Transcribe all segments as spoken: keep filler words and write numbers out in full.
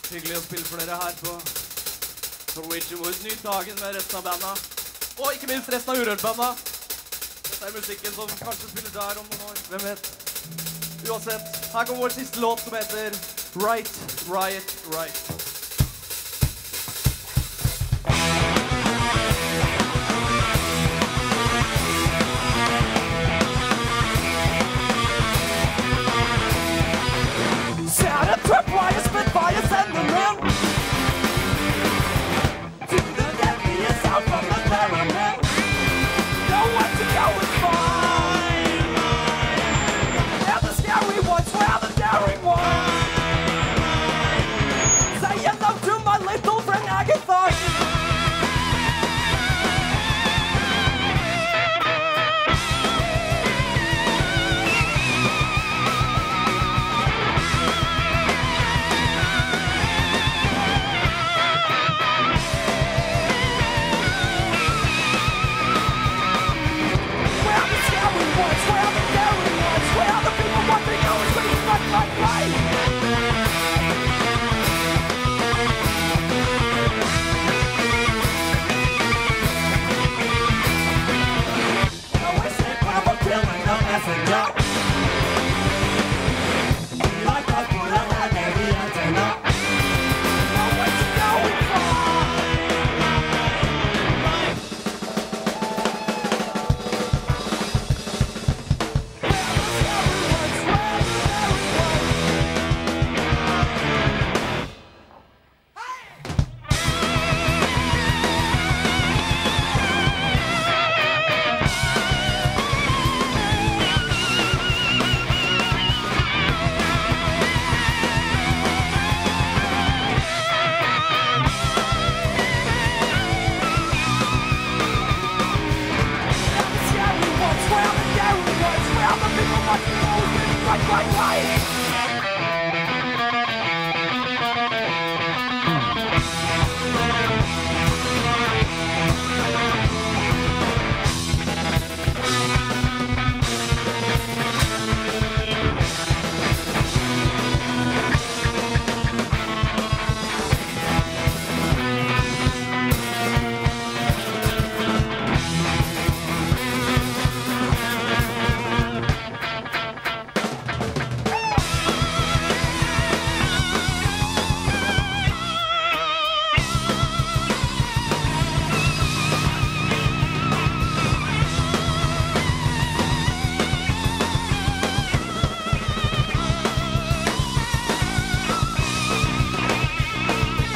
Hyggelig å spille for dere her på Norwegian Wood. Nyt dagen med resten av bandet. Og ikke minst resten av Urørt-bandet. Dette er musikken som kanskje spiller der om noen år. Hvem vet? Uansett, her kommer vår siste låt som heter Right, Riot, Right. Tripwire, Spitfire, send them in to the deadliest out from the pyramid. Nowhere to go is fine. They're the scary ones, we're the daring ones. Say hello to my little friend Agatha.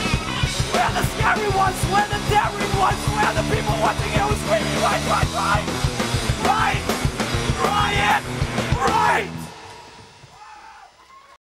We're the daring ones, we're the people watching you screaming right, right, right.